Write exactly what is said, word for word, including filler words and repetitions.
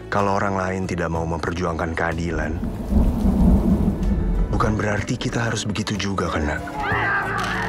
Kalau orang lain tidak mau memperjuangkan keadilan, bukan berarti kita harus begitu juga, kan, Nak?